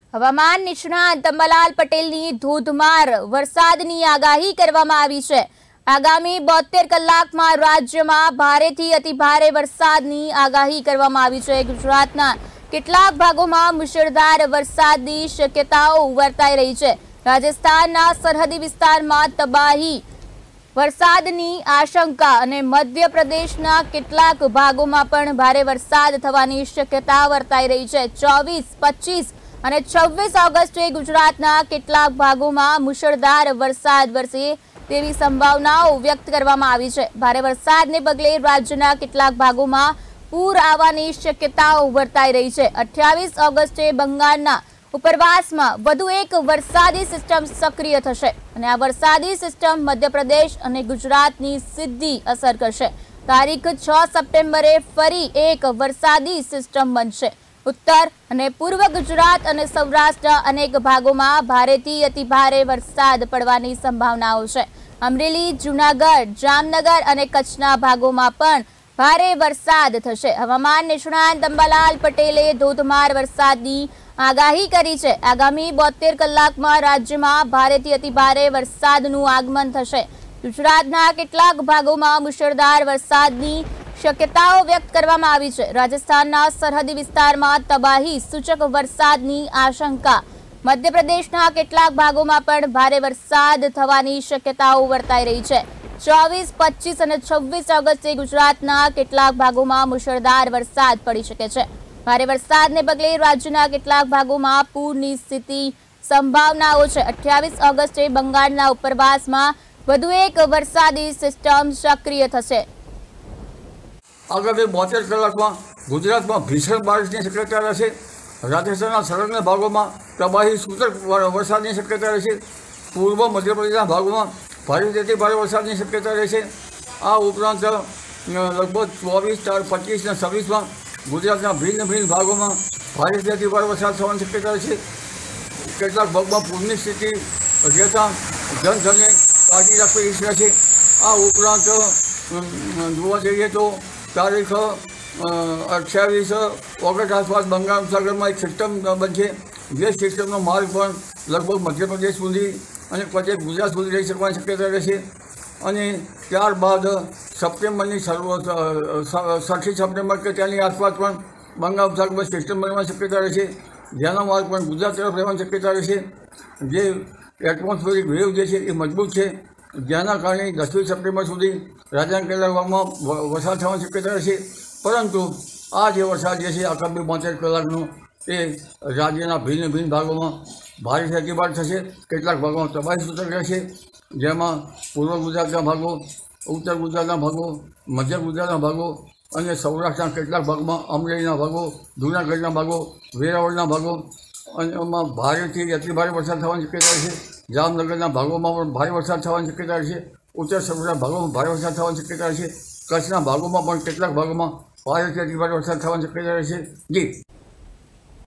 હવામાન નિષ્ણાત અંબાલાલ પટેલની ધોધમાર વરસાદની આગાહી કરવામાં આવી છે। આગામી 72 કલાકમાં રાજ્યમાં ભારેથી અતિભારે વરસાદની આગાહી કરવામાં આવી છે। ગુજરાતના કેટલાક ભાગોમાં મુશળધાર વરસાદની શક્યતાઓ વર્તાઈ રહી છે। રાજસ્થાનના સરહદી વિસ્તારમાં તબાહી વરસાદની આશંકા અને મધ્યપ્રદેશના કેટલાક ભાગોમાં પણ ભારે વરસાદ થવાની શક્યતા વર્તાઈ રહી છે। 24, 25 અને 26 ઓગસ્ટે ગુજરાતના કેટલાક ભાગોમાં મુશળધાર વરસાદ વરસે તેવી સંભાવનાઓ વ્યક્ત કરવામાં આવી છે। ભારે વરસાદને પગલે રાજ્યના કેટલાક ભાગોમાં પૂર આવવાની શક્યતાઓ વર્તાઈ રહી છે। 28 ઓગસ્ટે બંગાળના ઉપરવાસમાં વધુ એક વરસાદી સિસ્ટમ સક્રિય થશે અને આ વરસાદી સિસ્ટમ મધ્યપ્રદેશ અને ગુજરાતની સીધી અસર કરશે। તારીખ 6 સપ્ટેમ્બરે ફરી એક વરસાદી સિસ્ટમ બનશે। ઉત્તર અને પૂર્વ ગુજરાત અને સૌરાષ્ટ્રના અનેક ભાગોમાં ભારેથી અતિભારે વરસાદ પડવાની સંભાવનાઓ છે। અમરેલી, જૂનાગઢ, જામનગર અને કચ્છના ભાગોમાં પણ ભારે વરસાદ થશે। હવામાન નિષ્ણાત અંબાલાલ પટેલે ધોધમાર વરસાદની આગાહી કરી છે। આગામી 72 કલાકમાં રાજ્યમાં ભારેથી અતિભારે વરસાદનું આગમન થશે। ગુજરાતના કેટલાક ભાગોમાં મુશળધાર વરસાદની શક્યતાઓ વ્યક્ત કરવામાં આવી છે। રાજસ્થાનના સરહદી વિસ્તારમાં તબાહી સૂચક વરસાદની આશંકા। મધ્યપ્રદેશના કેટલાક ભાગોમાં પણ ભારે વરસાદ થવાની શક્યતાઓ વર્તાઈ રહી છે। 24, 25 અને 26 ઓગસ્ટે ગુજરાતના કેટલાક ભાગોમાં મુશળધાર વરસાદ પડી શકે છે। ભારે વરસાદને પગલે રાજ્યના કેટલાક ભાગોમાં પૂરની સ્થિતિ સંભાવનાઓ છે। 28 ઓગસ્ટે બંગાળના ઉપરવાસમાં વધુ એક વરસાદી સિસ્ટમ સક્રિય થશે। આગામી 72 કલાકમાં ગુજરાતમાં ભીષણ બારિશની શક્યતા રહેશે। રાજસ્થાનના સરહદના ભાગોમાં તબાહી સૂચક વરસાદની શક્યતા રહેશે। પૂર્વ મધ્યપ્રદેશના ભાગોમાં ભારેથી ભારે વરસાદની શક્યતા રહેશે। આ ઉપરાંત લગભગ 24, 25 અને 26માં ગુજરાતના ભિન્ન ભાગોમાં ભારેથી ભારે વરસાદ થવાની શક્યતા રહેશે। કેટલાક ભાગમાં પૂરની સ્થિતિ રહેતા જનધનને કાળજી રાખવી રહેશે। આ ઉપરાંત જોવા જઈએ તો તારીખ 28 ઓગસ્ટ આસપાસ બંગાળ ઉપસાગરમાં એક સિસ્ટમ બનશે। જે સિસ્ટમનો માર્ગ પણ લગભગ મધ્યપ્રદેશ સુધી અને પછી ગુજરાત સુધી રહી શકવાની શક્યતા રહેશે। અને ત્યારબાદ સપ્ટેમ્બરની 6 સપ્ટેમ્બર કે તેની આસપાસ પણ બંગાળ ઉપસાગરમાં સિસ્ટમ બનવાની શક્યતા રહેશે। જેનો માર્ગ પણ ગુજરાત તરફ રહેવાની શક્યતા રહેશે। જે એટમોસ્ફિયરિક વેવ જે છે એ મજબૂત છે, જેના કારણે 10મી સપ્ટેમ્બર સુધી રાજ્યના કેટલાક ભાગમાં વરસાદ થવાની શક્યતા રહેશે। પરંતુ આ જે વરસાદ જે છે આગામી 72 કલાકનો એ રાજ્યના ભિન્ન ભાગોમાં ભારેથી અતિભારે થશે। કેટલાક ભાગોમાં તબાહી સૂચક રહેશે, જેમાં પૂર્વ ગુજરાતના ભાગો, ઉત્તર ગુજરાતના ભાગો, મધ્ય ગુજરાતના ભાગો અને સૌરાષ્ટ્રના કેટલાક ભાગમાં અમરેલીના ભાગો, જૂનાગઢના ભાગો, વેરાવળના ભાગો અને એમાં ભારેથી અતિભારે વરસાદ થવાની શક્યતા રહેશે। જામનગરના ભાગોમાં પણ ભારે વરસાદ થવાની શક્યતા રહેશે। ઉત્તર સૌરાષ્ટ્રના ભાગોમાં ભારે વરસાદ થવાની શક્યતા રહેશે। કચ્છના ભાગોમાં પણ કેટલાક ભાગોમાં ભારેથી અતિભારે વરસાદ થવાની શક્યતા રહેશે। જી।